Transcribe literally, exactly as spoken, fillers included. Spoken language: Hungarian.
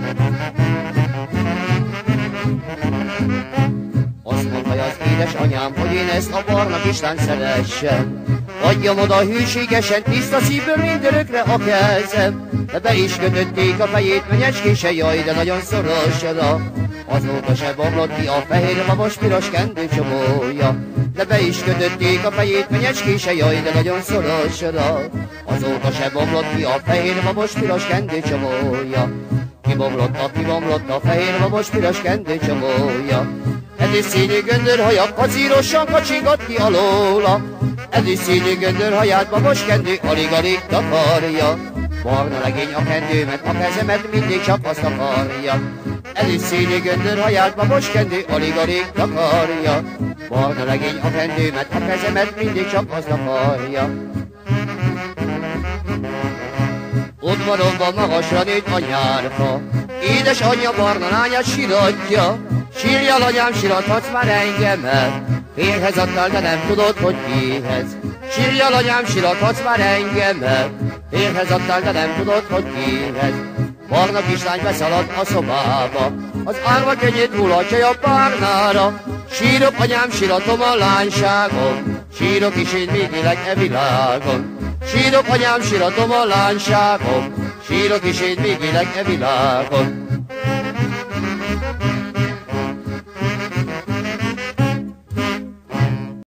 Azt mondta az édesanyám, hogy én ezt a barna kislányt szeressem. Adjam oda hűségesen, tiszta szívből mindörökre a kezem. De be is kötötték a fejét, menyecskése, jaj, de nagyon szorosra. Azóta se bomlott ki a fehér babos piros kendőcsomója. De be is kötötték a fejét, menyecskése, jaj, de nagyon szorosra. Azóta se bomlott ki a fehér babos piros kendőcsomója. Kibomlott a, kibomlott a fehér babos piros kendőcsomója. Ez is színű göndörhaja, kacírosan kacsingat ki alóla. Ez is színű göndörhaját babos kendő alig-alig takarja. Barna legény a kendőmet, a kezemet mindig csak azt akarja. Ez is színű göndörhaját babos kendő alig-alig takarja. Barna legény a kendőmet, a kezemet mindig csak azt akarja. Udvaromban magasra nőtt a nyárfa, édes anyja barna lányát siratja. Sírjál anyám, sirathatsz már engemet, férhez adtál, de nem tudod, hogy kihez. Sírjál anyám, sirathatsz már engemet, férhez adtál, de nem tudod, hogy kihez. Barna kislány beszaladt a szobába, az árva könnyét mulatja a párnára. Sírok anyám, siratom a lányságom, sírok is én még élek e világon. Sírok anyám, siratom a lányságom, sírok is én még élek e világon.